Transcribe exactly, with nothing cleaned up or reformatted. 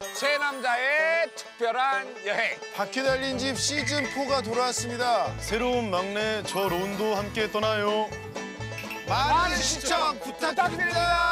세 남자의 특별한 여행. 바퀴 달린 집 시즌 사가 돌아왔습니다. 새로운 막내 저 론도 함께 떠나요. 많은 시청 부탁드립니다.